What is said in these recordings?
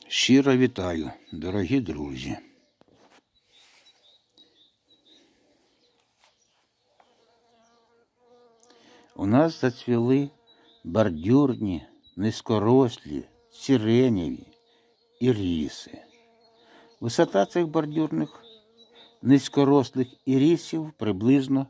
Щиро вітаю, дорогі друзі. У нас зацвіли бордюрні, низькорослі, сиреневі іріси. Висота цих бордюрних низькорослих ірисів приблизно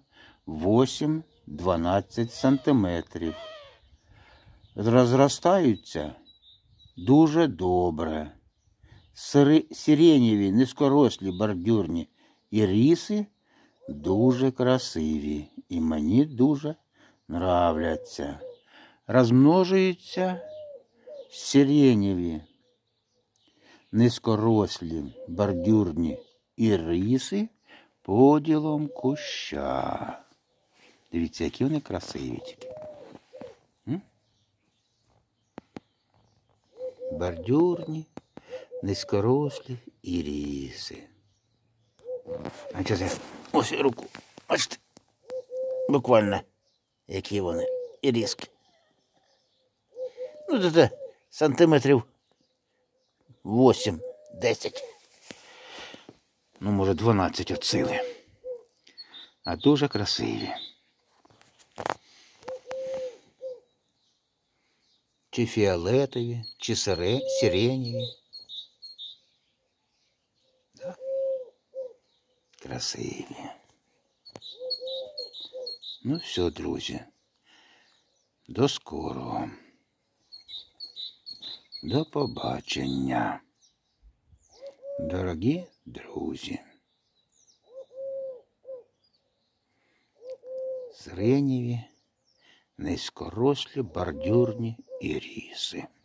8-12 сантиметрів. Розростаються дуже добре. Сиреневі низькорослі бордюрні іриси дуже красиві і мені дуже нравляться. Розмножуються сиреневі низькорослі бордюрні іриси поділом куща. Дивіться, які вони красиві. Бордюрні низькорослі іриси. А зараз я ось руку. Бачите? Буквально, які вони іриски. Ну, це сантиметрів 8-10. Ну, може, 12 от сили. А дуже красиві. Чи фіолетові, чи сиреневі. Да? Красиві. Ну все, друзі. До скорого. До побачення. Дорогі друзі. Сиреневі, низькорослі бордюрні іриси.